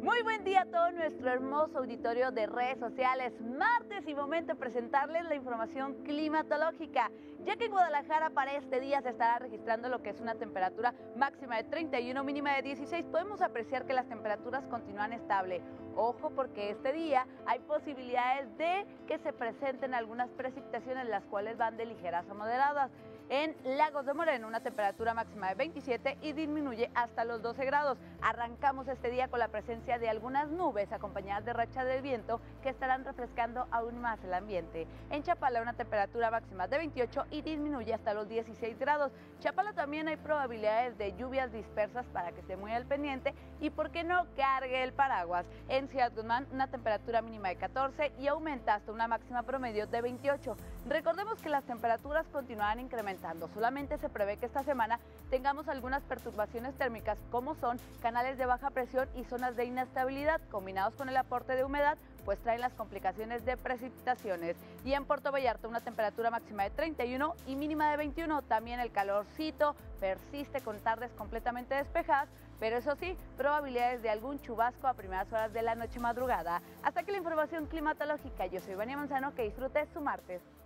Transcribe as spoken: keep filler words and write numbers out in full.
Muy buen día a todo nuestro hermoso auditorio de redes sociales. Martes y momento de presentarles la información climatológica, ya que en Guadalajara para este día se estará registrando lo que es una temperatura máxima de treinta y uno, mínima de dieciséis. Podemos apreciar que las temperaturas continúan estables. Ojo, porque este día hay posibilidades de que se presenten algunas precipitaciones, las cuales van de ligeras a moderadas. En Lagos de Moreno, una temperatura máxima de veintisiete y disminuye hasta los doce grados. Arrancamos este día con la presencia de algunas nubes acompañadas de rachas de viento que estarán refrescando aún más el ambiente. En Chapala, una temperatura máxima de veintiocho y disminuye hasta los dieciséis grados. Chapala también hay probabilidades de lluvias dispersas para que esté muy al pendiente y, por qué no, cargue el paraguas. En Ciudad Guzmán, una temperatura mínima de catorce y aumenta hasta una máxima promedio de veintiocho. Recordemos que las temperaturas continúan incrementando. Solamente se prevé que esta semana tengamos algunas perturbaciones térmicas, como son canales de baja presión y zonas de inestabilidad, combinados con el aporte de humedad, pues traen las complicaciones de precipitaciones. Y en Puerto Vallarta, una temperatura máxima de treinta y uno y mínima de veintiuno. También el calorcito persiste con tardes completamente despejadas, pero eso sí, probabilidades de algún chubasco a primeras horas de la noche madrugada. Hasta aquí la información climatológica. Yo soy Vania Manzano, que disfrute su martes.